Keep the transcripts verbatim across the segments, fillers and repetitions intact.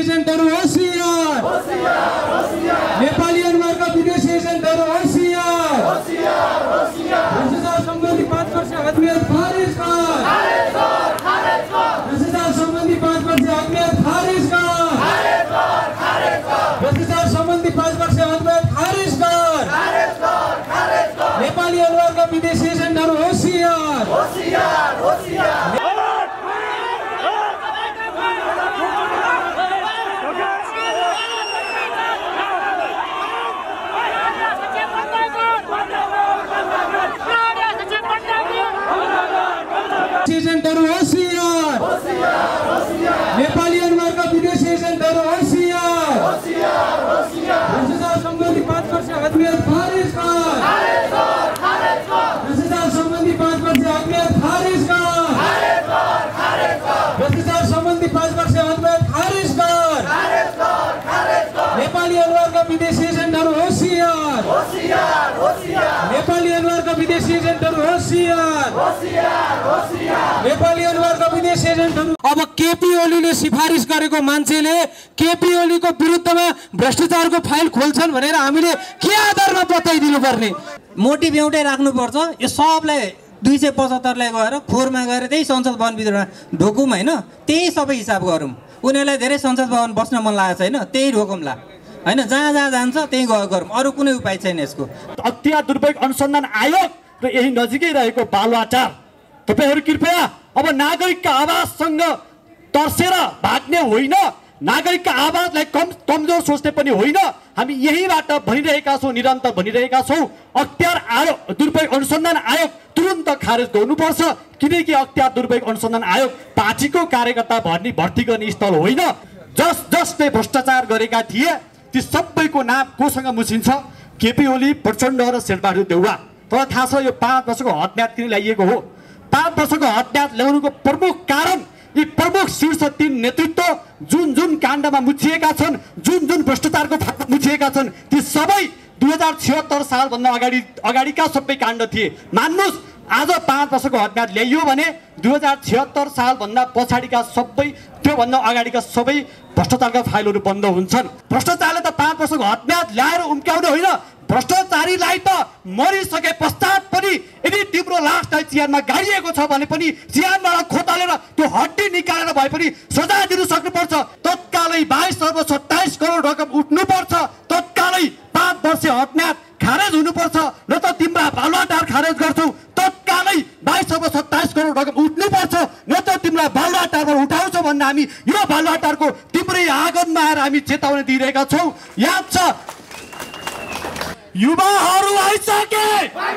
एजेन्टहरू होसियार, नेपाली अनुहारका विदेशी एजेन्टहरू होसियार, भ्रष्टाचार सम्बन्धी पाँच वर्ष आत्मीयत खारिज कर, भ्रष्टाचार सम्बन्धी पाँच वर्ष आत्मीयत खारिज कर, भ्रष्टाचार सम्बन्धी पाँच वर्ष आत्मीयत खारिज कर, नेपाली अनुहारका विदेशी एजेन्टहरू होसियार, एजेन्टहरू होसियार, नेपाली अनुहारका विदेशी एजेन्टहरू होसियार, भ्रष्टाचार सम्बन्धी पाँच वर्ष आत्मीयत खारिज कर, भ्रष्टाचार सम्बन्धी पाँच वर्ष आत्मीयत खारिज कर, भ्रष्टाचार सम्बन्धी पाँच वर्ष आत्मीयत खारिज कर, नेपाली अनुहारका विदेशी एजेन्टहरू होसियार, नेपाली अनुहारका विदेशी एजेन्टहरू होसियार, नेपाली अनुहारका विदेशी एजेन्टहरू। अब केपी ओलीले सिफारिस गरेको मान्छेले केपी ओलीको विरुद्धमा भ्रष्टाचारको फाइल खोल्छन् भनेर हामीले के आधारमा बताइदिनु पर्ने? मोटिभ एउटै राख्नुपर्छ। यो सबलाई दुई सय पचहत्तरलाई गएर खोरमा गएर त्यही संसद भवनभित्र ढोकौँ होइन, त्यही सबै हिसाब गरौँ। उनीहरूलाई धेरै संसद भवन बस्न मन लागेको छैन, त्यही ढोकौँला होइन, जहाँ जहाँ जान्छ त्यही गरौँ, अरू कुनै उपाय छैन यसको। हत्या दुर्भाग्य अनुसन्धान आयोग र यही नजिकै रहेको बालुवाटार, तपाईहरू कृपया अब नागरिकका आवाजसँग तर्सेर भाग्ने होइन, नागरिकका आवाजलाई कम कमजोर सोच्ने पनि होइन। हामी यहीबाट भनिरहेका छौँ, निरन्तर भनिरहेका छौँ, अख्तियार आयोग दुर्भाग्य अनुसन्धान आयोग तुरन्त खारेज गर्नुपर्छ, किनकि अख्तियार दुर्भाग्य अनुसन्धान आयोग पार्टीको कार्यकर्ता भर्ने भर्ती गर्ने स्थल होइन। जस जसले भ्रष्टाचार गरेका थिए ती सबैको नाम कोसँग मुछिन्छ? केपी ओली, प्रचण्ड र शेरबहादुर देउवा। तर थाहा छ यो पाँच वर्षको हदम्याद किन ल्याइएको हो? पाँच वर्षको हदम्याद ल्याउनुको प्रमुख कारण यी प्रमुख शीर्ष तीन नेतृत्व जुन जुन काण्डमा मुछिएका छन्, जुन जुन भ्रष्टाचारको फाँटमा मुछिएका छन्, ती सबै दुई हजार छिहत्तर सालभन्दा अगाडि अगाडिका सबै काण्ड थिए। मान्नुहोस्, आज पाँच वर्षको हदम्याद ल्याइयो भने दुई हजार छिहत्तर सालभन्दा पछाडिका सबै, त्योभन्दा अगाडिका सबै भ्रष्टाचारका फाइलहरू बन्द हुन्छन्। भ्रष्टाचारले त पाँच वर्षको हदम्याद ल्याएर उम्क्याउने होइन, भ्रष्टाचारीलाई त मरिसके पश्चात पनि यदि तिम्रो लासलाई चिहानमा गाडिएको छ भने पनि चिहानबाट खोतालेर त्यो हड्डी निकालेर भए पनि सजाय दिनु सक्नुपर्छ। तत्कालै बाइस अर्ब सत्ताइस करोड रकम उठ्नुपर्छ, तत्कालै पाँच वर्ष हदम्याद खारेज हुनुपर्छ, न त तिम्रा बालुवाटार खारेज गर्छौ, तत्कालै बाइस अर्ब सत्ताइस करोड रकम उठ्नुपर्छ, न त तिम्रा बालुवाटारमा उठाउँछौ भन्दा हामी यो बालुवाटारको तिम्रै आँगनमा आएर हामी चेतावनी दिइरहेका छौँ। याद छ, युवाहरू आइसके,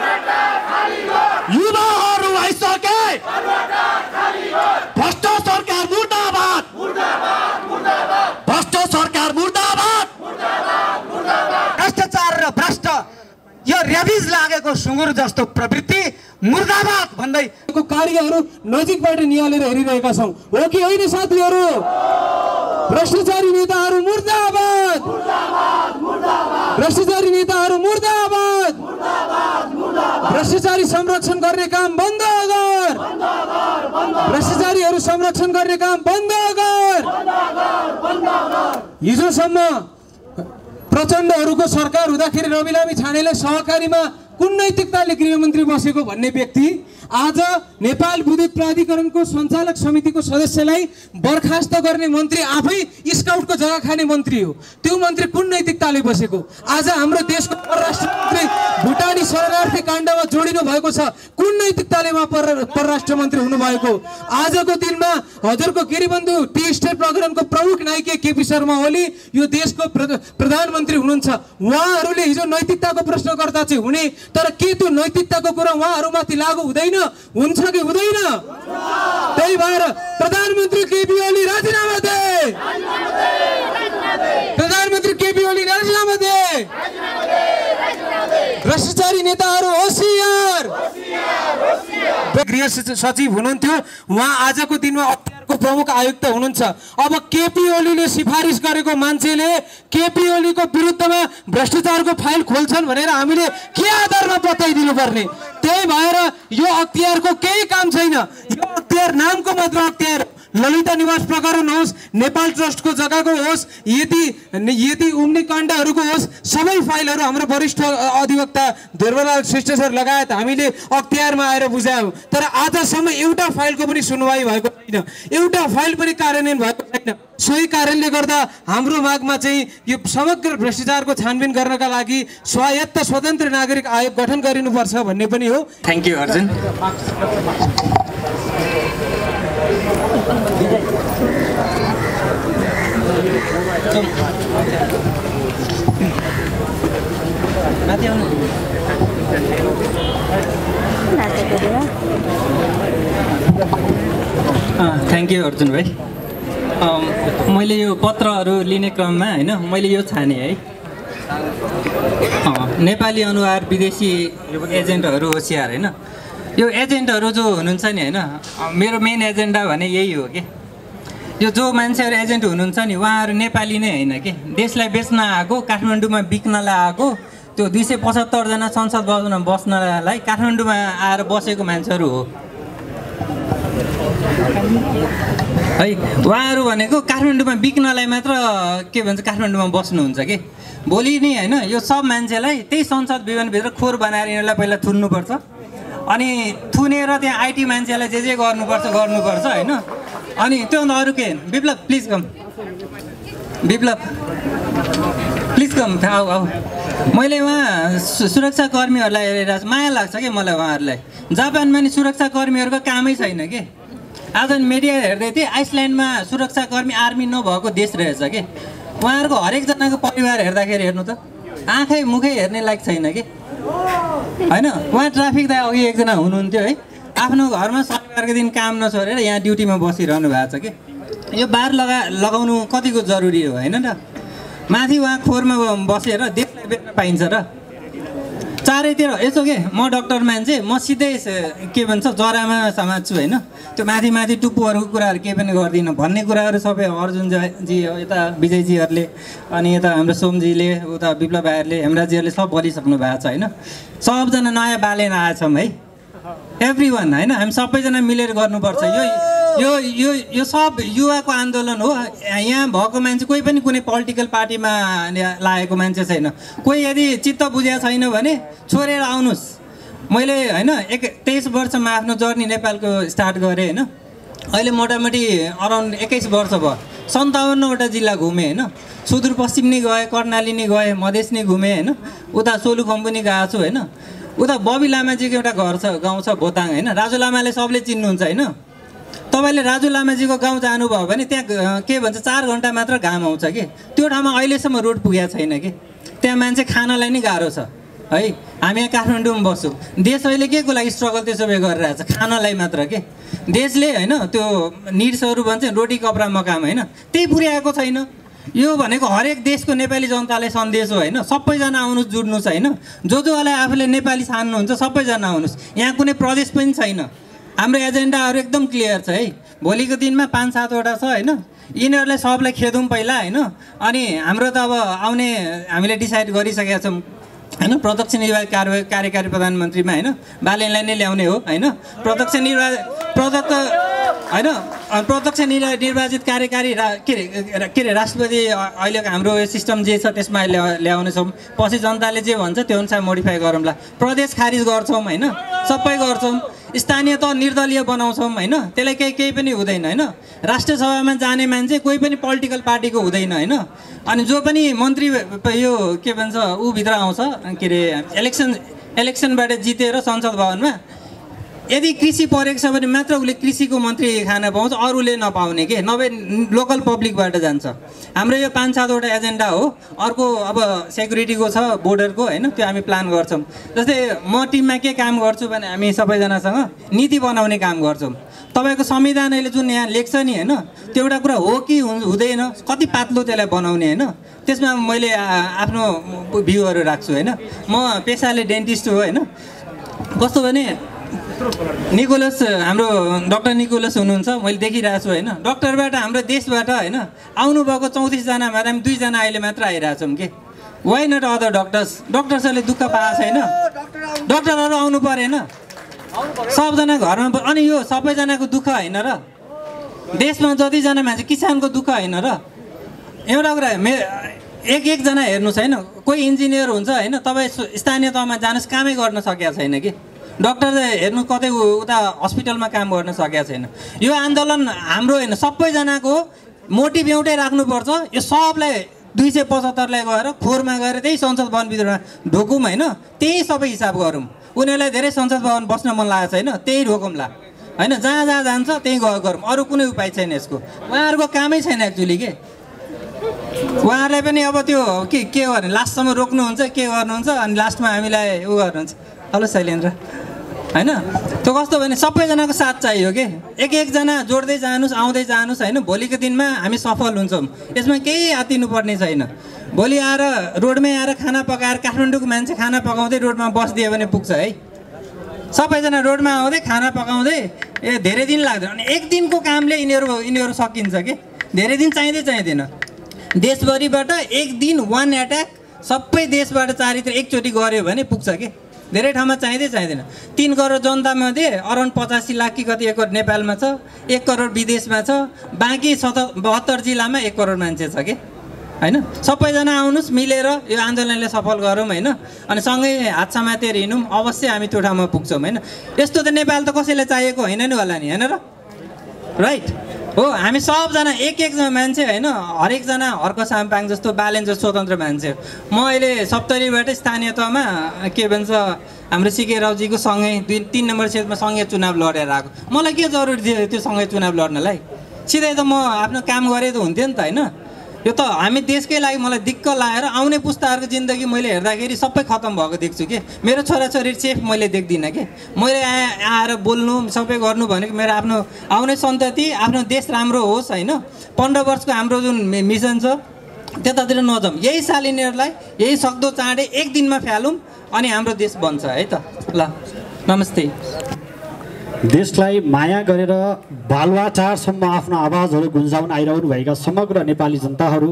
युवाहरू आइसके, भ्रष्ट सरकार मुर्दाबाद, भ्रष्ट सरकार मुर्दाबाद। भ्रष्टाचार र भ्रष्ट यो रेबिज लागेको सुँगुर जस्तो प्रवृत्ति मुर्दाबाद भन्दै कार्यहरू नजिकबाट निहालेर हेरिरहेका छौँ, हो कि होइन साथीहरू? भ्रष्टाचारी नेताहरू मुर्दाबाद, भ्रष्टाचारी नेताहरू मुर्दाबाद, भ्रष्टाचारी संरक्षण गर्ने काम बन्द गर, भ्रष्टाचारीहरू संरक्षण गर्ने काम बन्द गर। हिजोसम्म प्रचण्डहरूको सरकार हुँदाखेरि रवि लामी छानेलाई सहकारीमा कुन नैतिकताले गृहमन्त्री बसेको भन्ने व्यक्ति आज नेपाल विद्युत प्राधिकरणको सञ्चालक समितिको सदस्यलाई बर्खास्त गर्ने मन्त्री आफै स्काउटको जग्गा खाने मन्त्री हो। त्यो मन्त्री कुन नैतिकताले बसेको? आज हाम्रो देशको परराष्ट्र मन्त्री भुटानी शरणार्थी काण्डमा जोडिनु भएको छ, कुन नैतिकताले उहाँ परराष्ट्र मन्त्री हुनुभएको? आजको दिनमा हजुरको गिरिबन्धु टी स्टेट प्रकरणको प्रमुख नायक केपी शर्मा ओली यो देशको प्रधानमन्त्री हुनुहुन्छ। उहाँहरूले हिजो नैतिकताको प्रश्नकर्ता चाहिँ हुने, तर के त्यो नैतिकताको कुरा उहाँहरूमाथि लागू हुँदैन? हुन्छ कि हुँदैन? त्यही भएर प्रधानमन्त्री केपी ओली राजीनामा दे, प्रधानमन्त्री केपी ओली राजीनामा दे। भ्रष्टाचारी नेताहरू होसियार। गृह सचिव हुनुहुन्थ्यो, उहाँ आजको दिनमा अख्तियारको प्रमुख आयुक्त हुनुहुन्छ। अब केपी ओलीले सिफारिस गरेको मान्छेले केपी ओलीको विरुद्धमा भ्रष्टाचारको फाइल खोल्छन् भनेर हामीले के आधारमा बताइदिनु पर्ने? त्यही भएर यो अख्तियारको केही काम छैन, यो अख्तियार नामको मात्र अख्तियार, ललिता निवास प्रकरण होस्, नेपाल ट्रस्टको जग्गाको होस्, यति यति उम्निकाण्डहरूको होस्, सबै फाइलहरू हाम्रो वरिष्ठ अधिवक्ता ध्रुवलाल श्रेष्ठ सर लगायत हामीले अख्तियारमा आएर बुझायौँ। तर आजसम्म एउटा फाइलको पनि सुनवाई भएको छैन, एउटा फाइल पनि कार्यान्वयन भएको छैन। सोही कारणले गर्दा हाम्रो मागमा चाहिँ यो समग्र भ्रष्टाचारको छानबिन गर्नका लागि स्वायत्त स्वतन्त्र नागरिक आयोग गठन गरिनुपर्छ भन्ने पनि हो। Thank you Arjun. Thank you Arjun भाइ। मैले यो पत्रहरू लिने क्रममा होइन मैले यो छाने है, नेपाली अनुहार विदेशी एजेन्टहरू होसियार होइन। यो एजेन्टहरू जो हुनुहुन्छ नि होइन, मेरो मेन एजेन्डा भने यही हो कि यो जो मान्छेहरू एजेन्ट हुनुहुन्छ नि उहाँहरू नेपाली नै होइन कि, देशलाई बेच्न आएको, काठमाडौँमा बिक्नलाई आएको, त्यो दुई सय पचहत्तरजना संसद भवनमा बस्नलाई काठमाडौँमा आएर बसेको मान्छेहरू हो है। उहाँहरू भनेको काठमाडौँमा बिक्नलाई मात्र के भन्छ काठमाडौँमा बस्नुहुन्छ कि, भोलि नि होइन यो सब मान्छेलाई त्यही संसद भवनभित्र खोर बनाएर यिनीहरूलाई पहिला थुन्नुपर्छ, अनि थुनेर त्यहाँ आइटी मान्छेलाई जे जे गर्नुपर्छ गर्नुपर्छ होइन। अनि त्योभन्दा अरू के, Biplav please come, Biplav please come, आऊ आऊ। मैले उहाँ सुरक्षा कर्मीहरूलाई हेरेर माया लाग्छ कि मलाई उहाँहरूलाई। जापानमा नि सुरक्षा कर्मीहरूको कामै छैन कि। आज मिडिया हेर्दै थिएँ, आइसल्यान्डमा सुरक्षाकर्मी आर्मी नभएको देश रहेछ कि। उहाँहरूको हरेकजनाको परिवार हेर्दाखेरि हेर्नु त आँखै मुखै हेर्ने लायक छैन कि होइन। उहाँ ट्राफिक दाइ अघि एकजना हुनुहुन्थ्यो है, आफ्नो घरमा शनिबारको दिन काम नछोडेर यहाँ ड्युटीमा बसिरहनु भएको छ कि। यो बार लगा लगाउनु कतिको जरुरी हो होइन र। माथि उहाँ खोरमा बसेर देशलाई बेच्न पाइन्छ र। चारैतिर यसो के, म डक्टर मान्छे, म सिधै के भन्छ जरामा समात्छु होइन, त्यो माथि माथि टुप्पोहरूको कुराहरू केही पनि गर्दिनँ भन्ने कुराहरू सबै अर्जुनजी, यता विजयजीहरूले, अनि यता हाम्रो सोमजीले, उता विप्लव भाइहरूले, हेमराजीहरूले सब बोलिसक्नु भएको छ होइन। सबजना नयाँ बालेन आएछौँ है, एभ्री वान होइन। हामी सबैजना मिलेर गर्नुपर्छ। यो यो यो यो सब युवाको आन्दोलन हो। यहाँ भएको मान्छे कोही पनि कुनै पोलिटिकल पार्टीमा लागेको मान्छे छैन। कोही यदि चित्त बुझेको छैन भने छोडेर आउनुहोस्। मैले होइन एक तेइस वर्षमा आफ्नो जर्नी नेपालको स्टार्ट गरेँ होइन। अहिले मोटामोटी अराउन्ड एक्काइस वर्ष भयो, सन्ताउन्नवटा जिल्ला घुमेँ होइन। सुदूरपश्चिम नि गएँ, कर्णाली नि गएँ, मधेस नि घुमेँ होइन। उता सोलुखम्बु नि गएको छु होइन। उता बबी लामाजीको एउटा घर छ, गाउँ छ भोताङ होइन। राजु लामाले सबले चिन्नुहुन्छ होइन। तपाईँले राजु लामाजीको गाउँ जानुभयो भने त्यहाँ के भन्छ चार घन्टा मात्र घाम आउँछ कि। त्यो ठाउँमा अहिलेसम्म रोड पुगेको छैन कि। त्यहाँ मान्छे खानलाई नै गाह्रो छ है। हामी यहाँ काठमाडौँमा बस्छौँ, देश अहिले के को लागि स्ट्रगल त्यसो भए गरिरहेछ, खानलाई मात्र के। देशले होइन त्यो निड्सहरू भन्छ रोटी कपडा मकाम होइन, त्यही पुर्याएको छैन। यो भनेको हरेक देशको नेपाली जनतालाई सन्देश हो होइन। सबैजना आउनुहोस्, जुड्नुहोस् होइन। जो जोलाई आफूले नेपाली छान्नुहुन्छ सबैजना आउनुहोस्। यहाँ कुनै प्रदेश पनि छैन। हाम्रो एजेन्डाहरू एकदम क्लियर छ है। भोलिको दिनमा पाँच सातवटा छ होइन। यिनीहरूलाई सबलाई खेदौँ पहिला होइन। अनि हाम्रो त अब आउने हामीले डिसाइड गरिसकेका छौँ होइन। प्रत्यक्ष निर्वाचित कार्य कार्यकारी प्रधानमन्त्रीमा होइन बालेनलाई नै ल्याउने हो होइन। प्रत्यक्ष निर्वा प्रदत्त होइन प्रत्यक्ष निर्वा निर्वाचित कार्यकारी रा के अरे के अरे राष्ट्रपति अहिलेको हाम्रो सिस्टम जे छ त्यसमा ल्या ल्याउनेछौँ। पछि जनताले जे भन्छ त्यो अनुसार मोडिफाई गरौँला। प्रदेश खारिज गर्छौँ होइन, सबै गर्छौँ। स्थानीय तह निर्दलीय बनाउँछौँ होइन। त्यसलाई केही केही पनि हुँदैन होइन। राष्ट्रिय सभामा जाने मान्छे कोही पनि पोलिटिकल पार्टीको हुँदैन होइन। अनि जो पनि मन्त्री यो के भन्छ ऊभित्र आउँछ के अरे इलेक्सन इलेक्सनबाट जितेर संसद भवनमा यदि कृषि परेको छ भने मात्र उसले कृषिको मन्त्री खान पाउँछ, अरूले नपाउने के। नभए लोकल पब्लिकबाट जान्छ। हाम्रो यो पाँच सातवटा एजेन्डा हो। अर्को अब सेक्युरिटीको छ, बोर्डरको होइन, त्यो हामी प्लान गर्छौँ। जस्तै म टिममा के काम गर्छु भने हामी सबैजनासँग नीति बनाउने काम गर्छौँ। तपाईँको संविधान अहिले जुन यहाँ लेख्छ नि होइन, त्यो एउटा कुरा हो कि हुँदैन, कति पातलो त्यसलाई बनाउने होइन। त्यसमा मैले आफ्नो भ्यूहरू राख्छु होइन। म पेसाले डेन्टिस्ट हो होइन। कस्तो भने निकोलस हाम्रो डक्टर निकोलस हुनुहुन्छ, मैले देखिरहेको छु होइन। डक्टरबाट हाम्रो देशबाट होइन आउनुभएको चौतिसजनामा हामी दुईजना अहिले मात्र आइरहेछौँ कि। Why not other doctors? डक्टर्सहरूले दुःख पाएको छैन, डक्टरहरू आउनु परेन सबजना घरमा। अनि यो सबैजनाको दुःख होइन र देशमा जतिजना मान्छे किसानको दुःख होइन र एउटा कुरा मे एक एकजना हेर्नुहोस् होइन, कोही इन्जिनियर हुन्छ होइन, तपाईँ स्थानीय तहमा जानुहोस् कामै गर्न सकेको छैन कि, डक्टर हेर्नु कतै उता हस्पिटलमा काम गर्न सकेको छैन। यो आन्दोलन हाम्रो होइन, सबैजनाको मोटिभ एउटै राख्नुपर्छ। यो सबलाई दुई सय पचहत्तरलाई गएर खोरमा गएर त्यही संसद भवनभित्रमा ढोकौँ होइन, त्यही सबै हिसाब गरौँ। उनीहरूलाई धेरै संसद भवन बस्न मन लागेको छैन, त्यही ढोकौँला होइन, जहाँ जहाँ जान्छ त्यहीँ गयो गरौँ, अरू कुनै उपाय छैन यसको। उहाँहरूको कामै छैन एक्चुली के, उहाँहरूलाई पनि अब त्यो के के गर्ने, लास्टसम्म रोक्नुहुन्छ के गर्नुहुन्छ, अनि लास्टमा हामीलाई उ गर्नुहुन्छ। हेलो शैलेन्द्र होइन, त्यो कस्तो भने सबैजनाको साथ चाहियो के, एक एकजना जोड्दै जानुहोस् आउँदै जानुहोस् होइन, भोलिको दिनमा हामी सफल हुन्छौँ। यसमा केही आत्तिनुपर्ने छैन। भोलि आएर रोडमै आएर खाना पकाएर काठमाडौँको मान्छे खाना पकाउँदै रोडमा बसिदियो भने पुग्छ है, सबैजना रोडमा आउँदै खाना पकाउँदै ए धेरै दिन लाग्दैन। अनि एक दिनको कामले यिनीहरू यिनीहरू सकिन्छ कि, धेरै दिन चाहिँदै चाहिँदैन। देशभरिबाट एक दिन वान एट्याक सबै देशबाट चारैतिर एकचोटि गऱ्यो भने पुग्छ कि, धेरै ठाउँमा चाहिँदै चाहिँदैन। तिन करोड जनतामध्ये अराउन्ड पचासी लाख कि कति एक करोड नेपालमा छ, एक करोड विदेशमा छ, बाँकी सत बहत्तर जिल्लामा एक करोड मान्छे छ कि होइन। सबैजना आउनुहोस् मिलेर यो आन्दोलनले सफल गरौँ होइन, अनि सँगै हात समातेर हिँडौँ, अवश्य हामी त्यो ठाउँमा पुग्छौँ होइन। यस्तो त नेपाल त कसैलाई चाहिएको होइन नि होला नि, होइन र, राइट हो। हामी सबजना एक एकजना मान्छे होइन, हरेकजना हर्क साम्पाङ जस्तो बालेन जस्तो स्वतन्त्र मान्छे। म अहिले सप्तरीबाट स्थानीय तहमा के भन्छ हाम्रो सिके राउजीको सँगै दुई तिन नम्बर क्षेत्रमा सँगै चुनाव लडेर आएको। मलाई के जरुरी थियो त्यो सँगै चुनाव लड्नलाई, सिधै त म आफ्नो काम गरेँ त हुन्थ्यो नि त होइन। यो त हामी देशकै लागि मलाई दिक्क लागेर आउने पुस्ताहरूको जिन्दगी मैले हेर्दाखेरि सबै खतम भएको देख्छु कि, मेरो छोराछोरी सेफ मैले देख्दिनँ कि। मैले आएर बोल्नु सबै गर्नु भनेको मेरो आफ्नो आउने सन्तति आफ्नो देश राम्रो होस् होइन, पन्ध्र वर्षको हाम्रो जुन मिसन छ त्यतातिर नजाउँ। यही साल यिनीहरूलाई यही सक्दो चाँडै एक दिनमा फ्यालौँ अनि हाम्रो देश बन्छ है त। ल नमस्ते। देशलाई माया गरेर बालुवाचारसम्म आफ्नो आवाजहरू गुन्जाउन आइरहनु भएका समग्र नेपाली जनताहरू,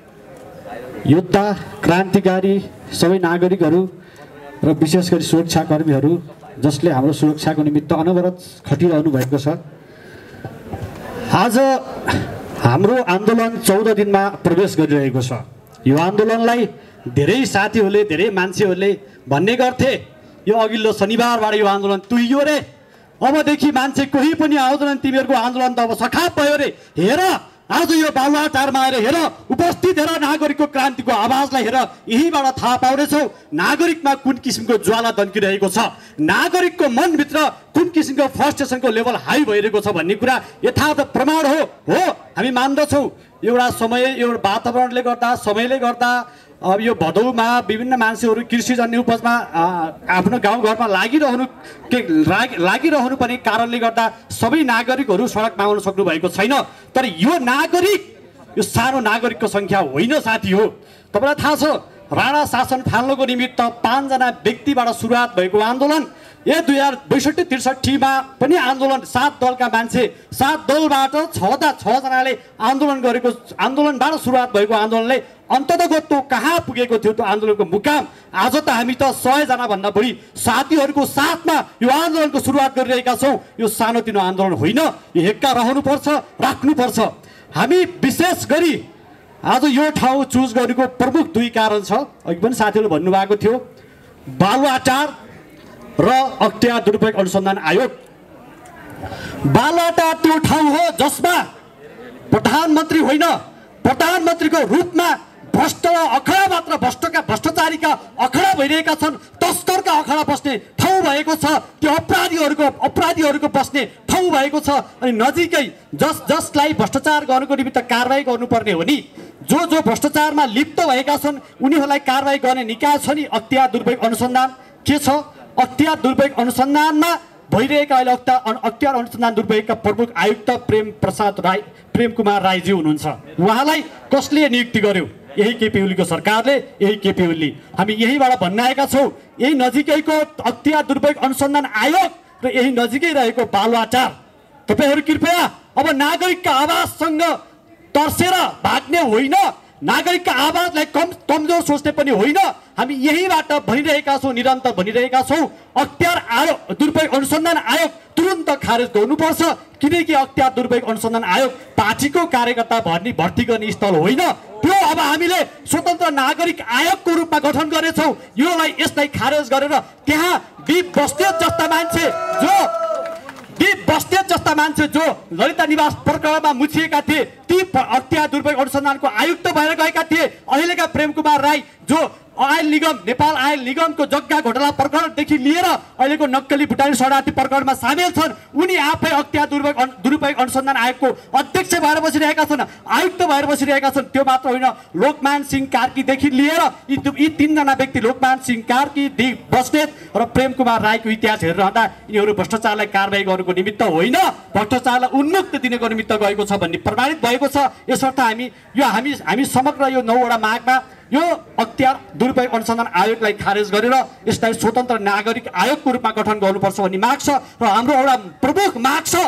योद्धा, क्रान्तिकारी, सबै नागरिकहरू र विशेष गरी सुरक्षाकर्मीहरू जसले हाम्रो सुरक्षाको निमित्त अनवरत खटिरहनु भएको छ। आज हाम्रो आन्दोलन चौध दिनमा प्रवेश गरिरहेको छ। यो आन्दोलनलाई धेरै साथीहरूले धेरै मान्छेहरूले भन्ने गर्थे यो अघिल्लो शनिबारबाट यो आन्दोलन तुइयो रे, अबदेखि मान्छे कोही पनि आउँदैनन्, तिमीहरूको आन्दोलन त अब सखाप भयो रे। हेर आज यो बालुवाटारमा आएर हेर उपस्थित हेर नागरिकको क्रान्तिको आवाजलाई हेर, यहीँबाट थाहा पाउनेछौ नागरिकमा कुन किसिमको ज्वाला दन्किरहेको छ, नागरिकको मनभित्र कुन किसिमको फ्रस्ट्रेसनको लेभल हाई भइरहेको छ भन्ने कुरा यथार्थ प्रमाण हो। हो हामी मान्दछौँ एउटा समय एउटा वातावरणले गर्दा समयले गर्दा अब यो भदौमा विभिन्न मान्छेहरू कृषिजन्य उपजमा आफ्नो गाउँघरमा लागिरहनु के लागिरहनु पर्ने कारणले गर्दा सबै नागरिकहरू सडकमा आउन सक्नु भएको छैन। तर यो नागरिक यो सानो नागरिकको सङ्ख्या होइन साथी हो। तपाईँलाई थाहा छ राणा शासन फाल्नको निमित्त पाँचजना व्यक्तिबाट सुरुवात भएको आन्दोलन ए दुई हजार बैसठी त्रिसठीमा पनि आन्दोलन सात दलका मान्छे सात दलबाट छवटा छजनाले आन्दोलन गरेको आन्दोलनबाट सुरुवात भएको आन्दोलनले अन्ततगत त्यो कहाँ पुगेको थियो त्यो आन्दोलनको मुकाम। आज त हामी त सयजना भन्दा बढी साथीहरूको साथमा यो आन्दोलनको सुरुवात गरिरहेका छौँ। यो सानोतिनो आन्दोलन होइन, यो हेक्का रहनुपर्छ, राख्नुपर्छ। हामी विशेष गरी आज यो ठाउँ चुज गरेको प्रमुख दुई कारण छ। अघि पनि साथीहरूले भन्नुभएको थियो बालुवाचार र अख्तियार दुरुपयोग अनुसन्धान आयोग। बालुवाटार त्यो ठाउँ हो जसमा प्रधानमन्त्री होइन प्रधानमन्त्रीको रूपमा भ्रष्ट र अखडा मात्र भ्रष्टका भ्रष्टाचारीका अखडा भइरहेका छन्, तस्करका अखडा बस्ने ठाउँ भएको छ, त्यो अपराधीहरूको अपराधीहरूको बस्ने ठाउँ भएको छ। अनि नजिकै जस जसलाई भ्रष्टाचार गर्नुको निमित्त कारवाही गर्नुपर्ने हो नि, जो जो भ्रष्टाचारमा लिप्त भएका छन् उनीहरूलाई कारवाही गर्ने निकाय छ नि अख्तियार दुरुपयोग अनुसन्धान। के छ अख्तियार दुरुपयोग अनुसन्धानमा भइरहेका अहिले अख्तियार अनुसन्धान दुरुपयोगका प्रमुख आयुक्त प्रेम प्रसाद राई प्रेम कुमार राईजी हुनुहुन्छ। उहाँलाई कसले नियुक्ति गर्यो? यही केपी ओलीको सरकारले, यही केपी ओली। हामी यहीबाट भन्न आएका छौँ यही नजिकैको अख्तियार दुरुपयोग अनुसन्धान आयोग र यही नजिकै रहेको बालुवाचार। तपाईँहरू कृपया अब नागरिकका आवाजसँग तर्सेर भाग्ने होइन, नागरिकका आवाजलाई कम कमजोर सोच्ने पनि होइन। हामी यहीबाट भनिरहेका छौँ, निरन्तर भनिरहेका छौँ, अख्तियार आयोग दुरुपयोग अनुसन्धान आयोग तुरुन्त खारेज गर्नुपर्छ, किनकि अख्तियार दुरुपयोग अनुसन्धान आयोग पार्टीको कार्यकर्ता भर्ती भर्ती गर्ने स्थल होइन। त्यो अब हामीले स्वतन्त्र नागरिक आयोगको रूपमा गठन गरेछौँ। योलाई यसलाई खारेज गरेर त्यहाँ बी बस्नेत जस्ता मान्छे जो बी बस्नेत जस्ता मान्छे जो ललिता निवास प्रकरणमा मुछिएका थिए, ती अख्तियार दुरुपयोग अनुसन्धानको आयुक्त भएर गएका थिए। अहिलेका प्रेम कुमार राई जो आयल निगम नेपाल आयल निगमको जग्गा घोटाला प्रकरणदेखि लिएर अहिलेको नक्कली भुटानी शरणार्थी प्रकरणमा सामेल छन्, उनी आफै अख्तियार दुरुपयोग दुरुपयोग अनुसन्धान आयोगको अध्यक्ष भएर बसिरहेका छन्, आयुक्त भएर बसिरहेका छन्। त्यो मात्र होइन, लोकमान सिंह कार्कीदेखि लिएर यी यी तिनजना व्यक्ति लोकमान सिंह कार्की, डी बस्नेत र प्रेम कुमार राईको इतिहास हेरिरहँदा यिनीहरू भ्रष्टाचारलाई कारबाही गर्नुको निमित्त होइन, भ्रष्टाचारलाई उन्मुक्त दिनको निमित्त गएको छ भन्ने प्रमाणित भएको छ। यसर्थ हामी यो हामी हामी समग्र यो नौवटा मागमा यो अख्तियार दुरुपयोग अनुसन्धान आयोगलाई खारेज गरेर यसलाई स्वतन्त्र नागरिक आयोगको रूपमा गठन गर्नुपर्छ भन्ने माग छ। र हाम्रो एउटा प्रमुख माग छ,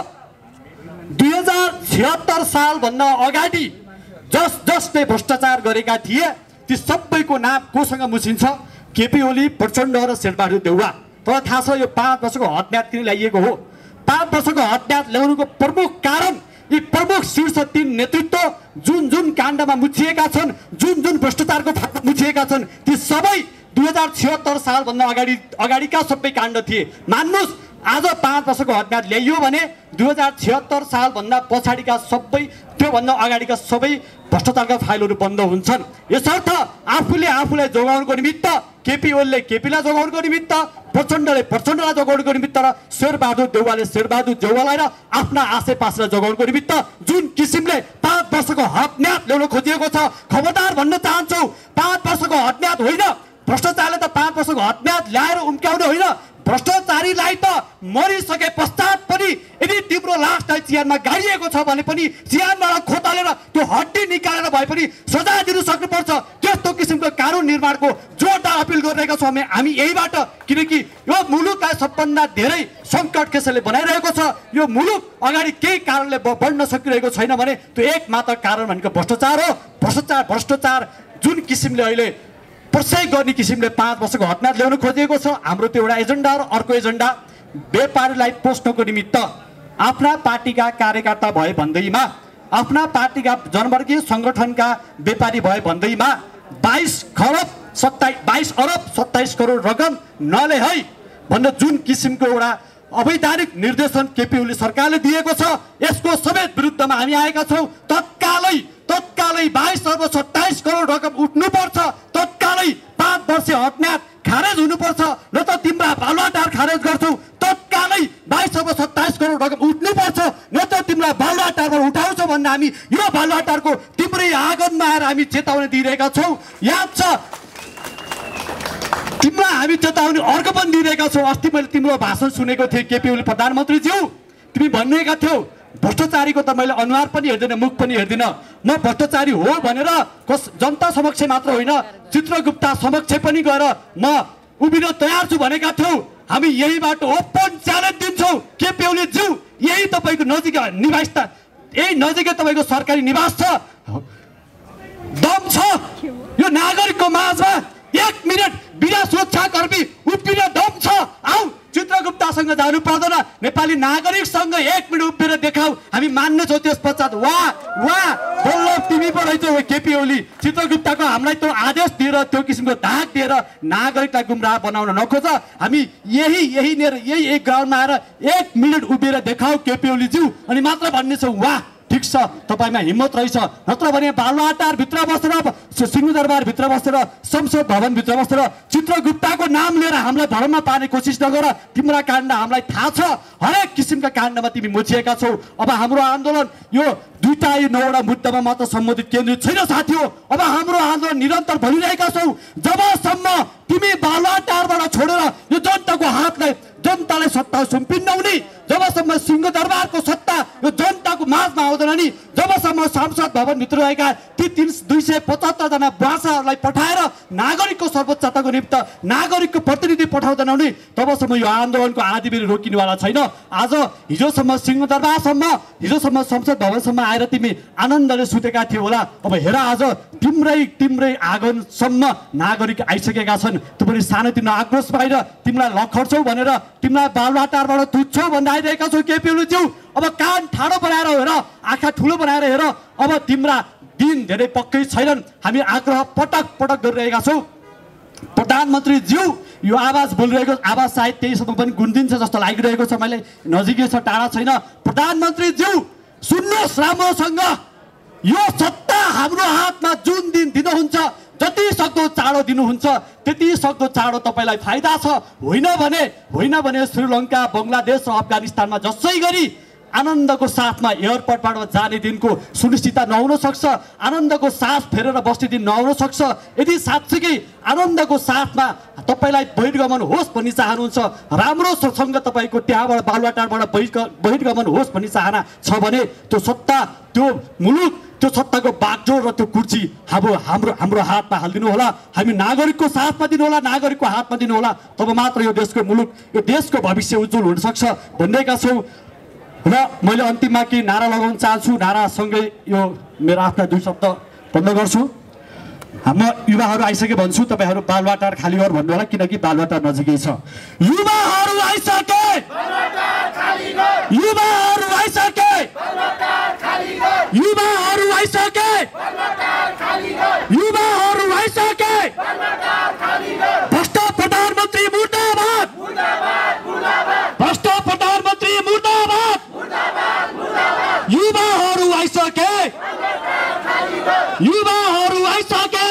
दुई हजार छिहत्तर सालभन्दा अगाडि जस जसले भ्रष्टाचार गरेका थिए ती सबैको नाम कोसँग मुछिन्छ? केपी ओली, प्रचण्ड र शेरबहादुर देउवा। तर थाहा छ यो पाँच वर्षको हदम्याद किन ल्याइएको हो? पाँच वर्षको हदम्याद ल्याउनुको प्रमुख कारण यी प्रमुख शीर्ष तीन नेतृत्व जुन जुन काण्डमा मुछिएका छन्, जुन जुन भ्रष्टाचारको फाँटमा मुछिएका छन्, ती सबै दुई हजार छिहत्तर सालभन्दा अगाडि अगाडिका सबै काण्ड थिए। मान्नुहोस्, आज पाँच वर्षको हदम्याद ल्याइयो भने दुई हजार छिहत्तर सालभन्दा पछाडिका सबै त्योभन्दा अगाडिका सबै भ्रष्टाचारका फाइलहरू बन्द हुन्छन्। यसर्थ आफूले आफूलाई जोगाउनुको निमित्त केपी ओलीले केपीलाई जोगाउनुको निमित्त, प्रचण्डले प्रचण्डलाई जोगाउनुको निमित्त र शेरबहादुर देउवाले शेरबहादुर देउवालाई र आफ्ना आसेपासलाई जोगाउनुको निमित्त जुन किसिमले पाँच वर्षको हदम्याद ल्याउन खोजिएको छ, खबरदार भन्न चाहन्छौ, पाँच वर्षको हदम्याद होइन, भ्रष्टाचारले त पाँच वर्षको हदम्याद ल्याएर उम्क्याउने होइन, भ्रष्टाचारीलाई त मरिसके पश्चात पनि यदि तिम्रो लासलाई चिहानमा गाडिएको छ भने पनि चिहानबाट खोतालेर त्यो हड्डी निकालेर भए पनि सजाय दिनु सक्नुपर्छ। त्यस्तो किसिमको कानुन निर्माणको जोरदार अपिल गरिरहेका छौँ हामी हामी यहीबाट, किनकि यो मुलुकलाई सबभन्दा धेरै सङ्कट कसैले बनाइरहेको छ। यो मुलुक अगाडि केही कारणले बढ्न सकिरहेको छैन भने त्यो एक मात्र कारण भनेको भ्रष्टाचार हो। भ्रष्टाचार भ्रष्टाचार जुन किसिमले अहिले प्रशय गर्ने किसिमले पाँच वर्षको हदम्याद ल्याउन खोजिएको छ। हाम्रो त्यो एउटा एजेन्डा र अर्को एजेन्डा व्यापारीलाई पोस्नको निमित्त आफ्ना पार्टीका कार्यकर्ता भए भन्दैमा, आफ्ना पार्टीका जनवर्गीय सङ्गठनका व्यापारी भए भन्दैमा बाइस खरब सत्ताइस बाइस अरब सत्ताइस करोड रकम नले है भनेर जुन किसिमको एउटा अवैधानिक निर्देशन केपी ओली सरकारले दिएको छ, यसको समेत विरुद्धमा हामी आएका छौँ। तत्कालै तत्कालै बाइस अर्ब सत्ताइस करोड रकम उठ्नुपर्छ, तत्कालै पाँच वर्ष हदम्याद खारेज हुनुपर्छ, न त तिम्रा बालुवाटार खारेज गर्छौ, तत्कालै बाइस अर्ब सत्ताइस करोड रकम उठ्नुपर्छ, न त तिम्रा बालुवाटारबाट उठाउँछौ भन्ने हामी यो बालुवाटारको तिम्रै आँगनमा आएर हामी चेतावनी दिइरहेका छौँ। याद छ तिमीलाई हामी चेतावनी अर्को पनि दिइरहेका छौँ। अस्ति मैले तिम्रो भाषण सुनेको थिएँ केपी ओली प्रधानमन्त्रीज्यू, तिमी भन्नुभएका थियौ भ्रष्टाचारीको त मैले अनुहार पनि हेर्दिनँ, मुख पनि हेर्दिनँ, म भ्रष्टाचारी हो भनेर कस जनता समक्ष मात्र होइन चित्रगुप्ता समक्ष पनि गएर म उभिन तयार छु भनेका थियौ। हामी यहीबाट ओपन च्यालेन्ज दिन्छौँ केपी ओलीज्यू, यही तपाईँको नजिक निवास त यही नजिकै तपाईँको सरकारी निवास छ, दम छ यो नागरिकको माझमा एक मिनट बिना सुरक्षाकर्मी उभिन दम छ। आऊ चित्रगुप्तासँग जानु पर्दैन, नेपाली नागरिकसँग एक मिनट उभिएर देखाऊ, हामी मान्नेछौँ। त्यस पश्चात वाह वाह बल्ल तिमी पो रहेछौ केपी ओली, चित्रगुप्ताको हामीलाई त्यो आदेश दिएर त्यो किसिमको धाक दिएर नागरिकलाई गुमराह बनाउन नखोज। हामी यही यही यही एक ग्राउन्डमा आएर एक मिनट उभिएर देखाऊ केपी ओलीज्यू, अनि मात्र भन्नेछौँ वाह ठिक छ तपाईँमा हिम्मत रहेछ। नत्र भने बालुवाटारभित्र बसेर सिंहदरबारभित्र बसेर संसद भवनभित्र बसेर चित्रगुप्ताको नाम लिएर हामीलाई भरमा पार्ने कोसिस नगर। तिम्रा काण्ड हामीलाई थाहा छ, हरेक किसिमका काण्डमा तिमी मुछिएका छौ। अब हाम्रो आन्दोलन यो दुईटा यो नौवटा मुद्दामा मात्र सम्बन्धित केन्द्रित छैन साथी हो। अब हाम्रो आन्दोलन निरन्तर भनिरहेका छौँ जबसम्म तिमी बालुवाटारबाट छोडेर यो जनताको हातलाई जनतालाई सत्ता सुम्पिन्न हुने, जबसम्म सिंहदरबारको सत्ता यो जनताको माझमा आउँदैन नि, जबसम्म संसद भवनभित्र रहेका ती तिन दुई सय पचहत्तरजना बुवासाहरूलाई पठाएर नागरिकको सर्वोच्चताको निमित्त नागरिकको प्रतिनिधि पठाउँदैन भने तबसम्म यो आन्दोलनको आँधीबेहरी रोकिनेवाला छैन। आज हिजोसम्म सिंहदरबारसम्म हिजोसम्म संसद भवनसम्म आएर तिमी आनन्दले सुतेका थियौ होला, अब हेर आज तिम्रै तिम्रै आँगनसम्म नागरिक आइसकेका छन्। त्यो पनि सानोतिनो आक्रोश बाहिर तिमीलाई लखड्छौ भनेर तिमीलाई बालुवाटारबाट तुच्छौ भन्दा आइरहेका छौ केपी ओलीज्यू। अब कान ठाडो बनाएर हेर, आँखा ठुलो बनाएर हेर, अब तिम्रा दिन धेरै पक्कै छैनन्। हामी आग्रह पटक पटक गरिरहेका छौँ। प्रधानमन्त्रीज्यू यो आवाज बोलिरहेको आवाज सायद त्यहीसँग पनि गुन्दिन्छ जस्तो लागिरहेको छ, मैले नजिकै छ टाढा छैन। प्रधानमन्त्रीज्यू सुन्नुहोस् राम्रोसँग, यो सत्ता हाम्रो हातमा जुन दिन दिनुहुन्छ जति सक्दो चाँडो दिनुहुन्छ त्यति सक्दो चाँडो तपाईँलाई फाइदा छ। होइन भने होइन भने श्रीलङ्का, बङ्गलादेश र अफगानिस्तानमा जसै गरी आनन्दको साथमा एयरपोर्टबाट जाने दिनको सुनिश्चितता नहुन सक्छ, आनन्दको सास फेरेर बस्ने दिन नहुन सक्छ। यदि साँच्चीकै आनन्दको साथमा तपाईँलाई बहिर्गमन होस् भन्ने चाहनुहुन्छ, राम्रोसँग तपाईँको त्यहाँबाट बालुवाटारबाट बहिर्ग बहिर्गमन होस् भन्ने चाहना छ भने त्यो सत्ता, त्यो मुलुक, त्यो सत्ताको बागडोर र त्यो कुर्सी हाम्रो हाम्रो हाम्रो हातमा हालिदिनु होला। हामी नागरिकको साथमा दिनु होला, नागरिकको हातमा दिनु होला, तब मात्र यो देशको मुलुक, यो देशको भविष्य उज्जवल हुनसक्छ भनिरहेका छौँ। र मैले अन्तिममा केही नारा लगाउन चाहन्छु। नारासँगै यो मेरो आफ्ना दुई शब्द बन्द गर्छु। म युवाहरू आइसके भन्छु, तपाईँहरू बालुवाटार खाली गर भन्नु होला, किनकि बालुवाटार नजिकै छ। युवाहरू आइसके, युवाहरू आइसके, युवाहरू आइसके, युवाहरू आइसके। भ्रष्ट प्रधानमन्त्री मुर्दाबाद, भ्रष्ट प्रधानमन्त्री मुर्दाबाद। युवाहरू आइसके, युवाहरू आइसके,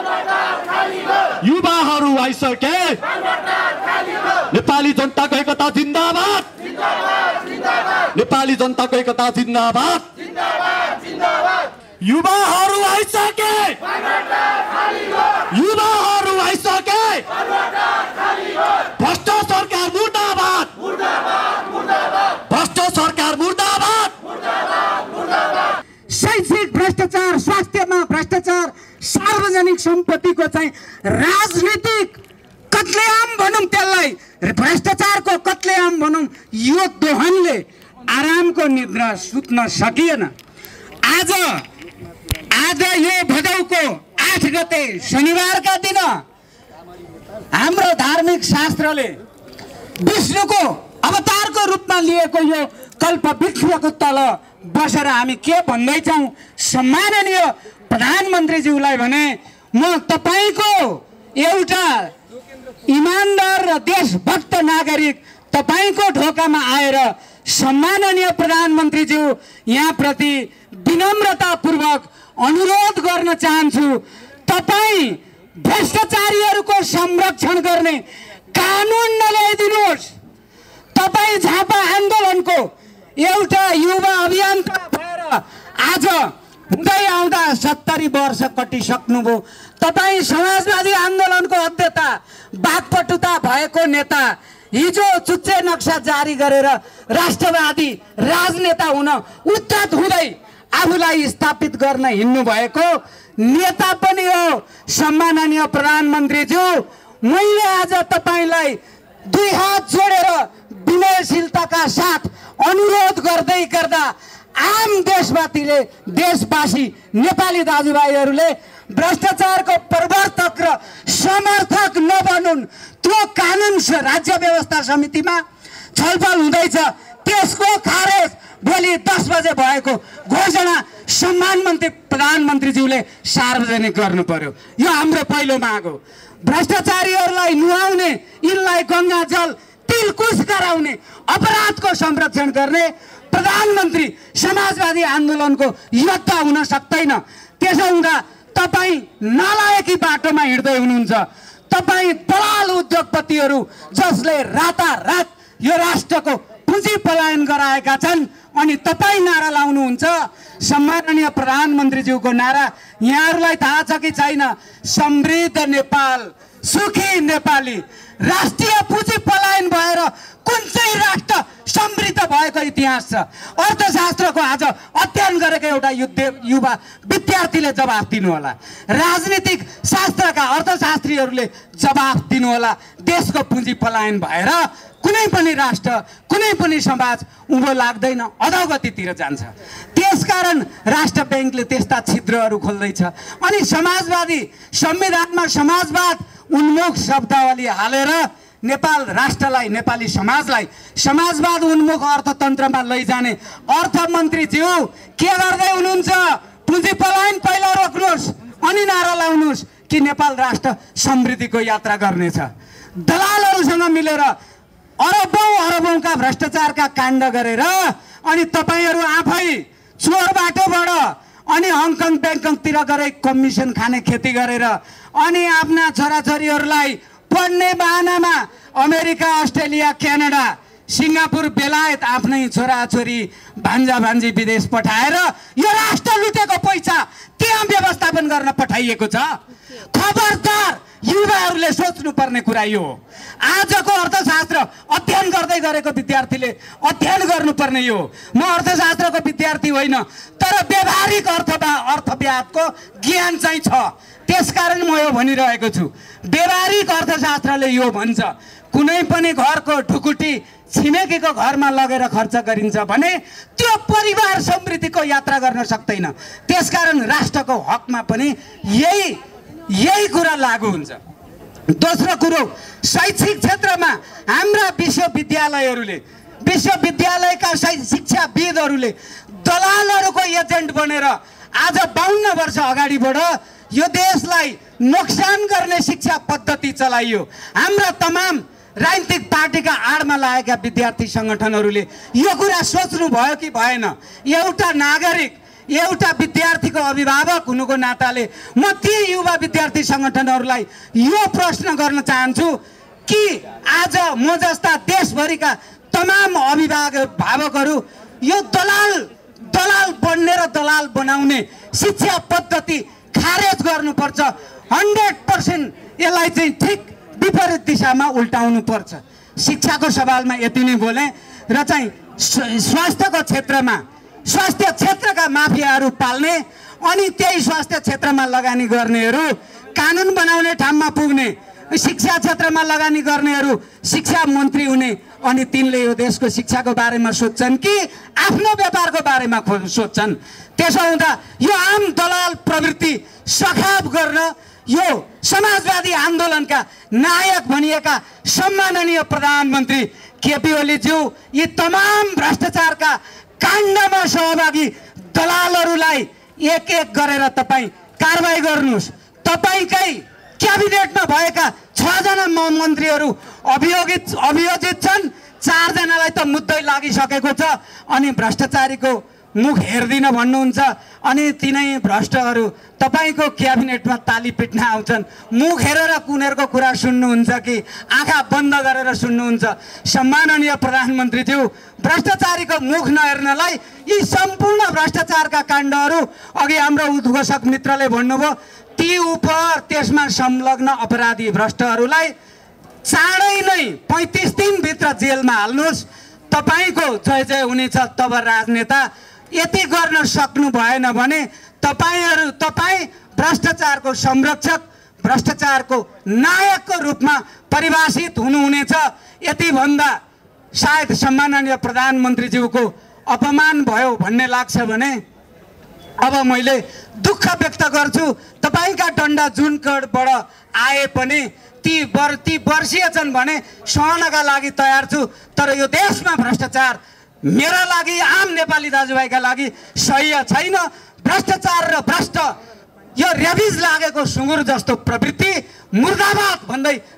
युवाहरू आइसके। नेपाली जनताको एकता जिन्दाबाद, नेपाली जनताको एकता जिन्दाबाद। युवाहरू आइसके, युवाहरू आइसके। भ्रष्ट सरकार मुर्दाबाद, भ्रष्ट सरकार मुर्दाबाद। शैक्षिक भ्रष्टाचार, स्वास्थ्यमा भ्रष्टाचार, सार्वजनिक सम्पत्तिको चाहिँ राजनीतिक कत्लेआम भनौँ, त्यसलाई भ्रष्टाचारको कत्लेआम भनौँ। यो दोहनले आरामको निद्रा सुत्न सकिएन। आज आज यो भदौको आठ गते शनिबारका दिन हाम्रो धार्मिक शास्त्रले विष्णुको अवतारको रूपमा लिएको यो कल्प वृक्षको तल बसेर हामी के भन्दैछौँ? सम्माननीय प्रधानमन्त्रीज्यूलाई भने म तपाईँको एउटा इमान्दार र देशभक्त नागरिक तपाईँको ढोकामा आएर सम्माननीय प्रधानमन्त्रीज्यू यहाँप्रति विनम्रतापूर्वक अनुरोध गर्न चाहन्छु, तपाईँ भ्रष्टाचारीहरूको संरक्षण गर्ने कानुन नल्याइदिनुहोस्। तपाईँ झापा आन्दोलनको एउटा युवा अभियन्ता भएर आज हुँदै आउँदा सत्तरी वर्ष कटिसक्नुभयो। तपाईँ समाजवादी आन्दोलनको अध्यक्ष, बागपटुता भएको नेता, हिजो चुच्चे नक्सा जारी गरेर राष्ट्रवादी राजनेता हुन उद्धत हुँदै आफूलाई स्थापित गर्न हिँड्नु भएको नेता पनि हो सम्माननीय प्रधानमन्त्रीज्यू। मैले आज तपाईँलाई दुई हात जोडेर विनयशीलताका साथ अनुरोध गर्दै गर्दा आम देशवासीले देशवासी नेपाली दाजुभाइहरूले भ्रष्टाचारको प्रवर्तक र समर्थक नबनुन्। त्यो कानुन राज्य व्यवस्था समितिमा छलफल हुँदैछ, त्यसको खारेज भोलि दस बजे भएको घोषणा सम्मान मन्त्री प्रधानमन्त्रीज्यूले सार्वजनिक गर्नु पर्यो। यो हाम्रो पहिलो माग हो। भ्रष्टाचारीहरूलाई नुहाउने, यिनलाई गङ्गा जल तिलकुश गराउने, अपराधको संरक्षण गर्ने प्रधानमन्त्री समाजवादी आन्दोलनको योद्धा हुन सक्दैन। त्यसो हुँदा तपाईँ नालायकी बाटोमा हिँड्दै हुनुहुन्छ। तपाईँ दलाल उद्योगपतिहरू जसले रातारात यो राष्ट्रको पुँजी पलायन गराएका छन्, अनि तपाईँ नारा लाउनुहुन्छ सम्माननीय प्रधानमन्त्रीज्यूको नारा। यहाँहरूलाई थाहा छ कि छैन? समृद्ध नेपाल, सुखी नेपाली राष्ट्रिय पुँजी पलायन भएर कुन चाहिँ राष्ट्र समृद्ध भएको इतिहास छ? अर्थशास्त्रको आज अध्ययन गरेको एउटा युद्ध युवा विद्यार्थीले जवाफ दिनु होला। राजनीतिक शास्त्रका अर्थशास्त्रीहरूले जवाफ दिनु होला। देशको पुँजी पलायन भएर कुनै पनि राष्ट्र कुनै पनि समाज उँभो लाग्दैन, अधोगतितिर जान्छ। त्यसकारण राष्ट्र ब्याङ्कले त्यस्ता छिद्रहरू खोल्दैछ। अनि समाजवादी संविधानमा समाजवाद उन्मुख शब्दावली हालेर नेपाल राष्ट्रलाई नेपाली समाजलाई समाजवाद उन्मुख अर्थतन्त्रमा लैजाने अर्थमन्त्रीज्यू के गर्दै हुनुहुन्छ? पुँजी पलायन पहिला रोक्नुहोस् अनि नारा लाउनुहोस् कि नेपाल राष्ट्र समृद्धिको यात्रा गर्नेछ। दलालहरूसँग मिलेर अरबौँ अरबौँका भ्रष्टाचारका काण्ड गरेर अनि तपाईँहरू आफै चोर बाटोबाट अनि हङकङ ब्याङ्कङतिर गएर कमिसन खाने खेती गरेर अनि आफ्ना छोराछोरीहरूलाई पढ्ने बाहनामा अमेरिका, अस्ट्रेलिया, क्यानाडा, सिङ्गापुर, बेलायत आफ्नै छोराछोरी भान्जा भान्जी विदेश पठाएर यो राष्ट्र लुटेको पैसा त्यहाँ व्यवस्थापन गर्न पठाइएको छ। खबरदार, युवाहरूले सोच्नुपर्ने कुरा यो हो। आजको अर्थशास्त्र अध्ययन गर्दै गरेको विद्यार्थीले अध्ययन गर्नुपर्ने यो हो। म अर्थशास्त्रको विद्यार्थी होइन, तर व्यावहारिक अर्थवा अर्थव्यवस्थाको ज्ञान चाहिँ छ। त्यसकारण म यो भनिरहेको छु। व्यावहारिक अर्थशास्त्रले यो भन्छ, कुनै पनि घरको ढुकुटी छिमेकीको घरमा लगेर खर्च गरिन्छ भने त्यो परिवार समृद्धिको यात्रा गर्न सक्दैन। त्यसकारण राष्ट्रको हकमा पनि यही यही कुरा लागू हुन्छ। दोस्रो कुरो, शैक्षिक क्षेत्रमा हाम्रा विश्वविद्यालयहरूले विश्वविद्यालयका शिक्षाविदहरूले दलालहरूको एजेन्ट बनेर आज बाउन्न वर्ष अगाडिबाट यो देशलाई नोक्सान गर्ने शिक्षा पद्धति चलाइयो। हाम्रा तमाम राजनीतिक पार्टीका आडमा लागेका विद्यार्थी सङ्गठनहरूले यो कुरा सोच्नु भयो कि भएन? एउटा नागरिक, एउटा विद्यार्थीको अभिभावक हुनुको नाताले म ती युवा विद्यार्थी सङ्गठनहरूलाई यो प्रश्न गर्न चाहन्छु कि आज म जस्ता देशभरिका तमाम अभिभावकहरू यो दलाल दलाल बन्ने र दलाल बनाउने शिक्षा पद्धति खारेज गर्नुपर्छ। हन्ड्रेड पर्सेन्ट यसलाई चाहिँ ठिक विपरीत दिशामा उल्टाउनु पर्छ। शिक्षाको सवालमा यति नै बोले र चाहिँ स्वास्थ्यको क्षेत्रमा स्वास्थ्य क्षेत्रका माफियाहरू पाल्ने अनि त्यही स्वास्थ्य क्षेत्रमा लगानी गर्नेहरू कानुन बनाउने ठाउँमा पुग्ने, शिक्षा क्षेत्रमा लगानी गर्नेहरू शिक्षा मन्त्री हुने अनि तिनले यो देशको शिक्षाको बारेमा सोच्छन् कि आफ्नो व्यापारको बारेमा सोच्छन्। त्यसो हुँदा यो आम दलाल प्रवृत्ति सखाप गर्न यो समाजवादी आन्दोलनका नायक भनिएका सम्माननीय प्रधानमन्त्री केपी ओलीज्यू यी तमाम भ्रष्टाचारका काण्डमा सहभागी दलालहरूलाई एक एक गरेर तपाईँ कारबाही गर्नुहोस्। तपाईँकै क्याबिनेटमा भएका छजना मन्त्रीहरू अभियोगित अभियोजित छन्, चारजनालाई त मुद्दै लागिसकेको छ अनि भ्रष्टाचारीको मुख हेर्दिन भन्नुहुन्छ अनि तिनै भ्रष्टहरू तपाईँको क्याबिनेटमा ताली पिट्न आउँछन्। मुख हेरेर उनीहरूको कुरा सुन्नुहुन्छ कि आँखा बन्द गरेर सुन्नुहुन्छ? सम्माननीय प्रधानमन्त्रीज्यू, भ्रष्टाचारीको मुख नहेर्नलाई यी सम्पूर्ण भ्रष्टाचारका काण्डहरू अघि हाम्रो उद्घोषक मित्रले भन्नुभयो, ती उप त्यसमा संलग्न अपराधी भ्रष्टहरूलाई चाँडै नै पैँतिस दिनभित्र जेलमा हाल्नुहोस्। तपाईँको जय जय हुनेछ तब राजनेता। यति गर्न सक्नु भएन भने तपाईँहरू तपाईँ भ्रष्टाचारको संरक्षक, भ्रष्टाचारको नायकको रूपमा परिभाषित हुनुहुनेछ। यति भन्दा सायद सम्माननीय प्रधानमन्त्रीज्यूको अपमान भयो भन्ने लाग्छ भने अब मैले दुःख व्यक्त गर्छु। तपाईँका डन्डा जुन कडबाट आए पनि ती वर ती वर्षीय छन् भने सहनका लागि तयार छु। तर यो देशमा भ्रष्टाचार मेरा लागि, आम नेपाली दाजुभाइका लागि सही छैन। भ्रष्टाचार र भ्रष्ट यो रेबिज लागेको सुँगुर जस्तो प्रवृत्ति मुर्दाबाद भन्दै